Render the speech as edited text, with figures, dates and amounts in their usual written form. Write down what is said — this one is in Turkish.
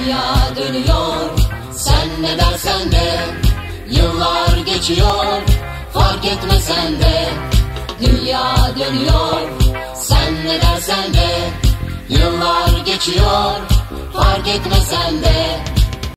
Dünya dönüyor, sen ne dersen de. Yıllar geçiyor, fark etmesen de. Dünya dönüyor, sen ne dersen de. Yıllar geçiyor, fark etmesen de.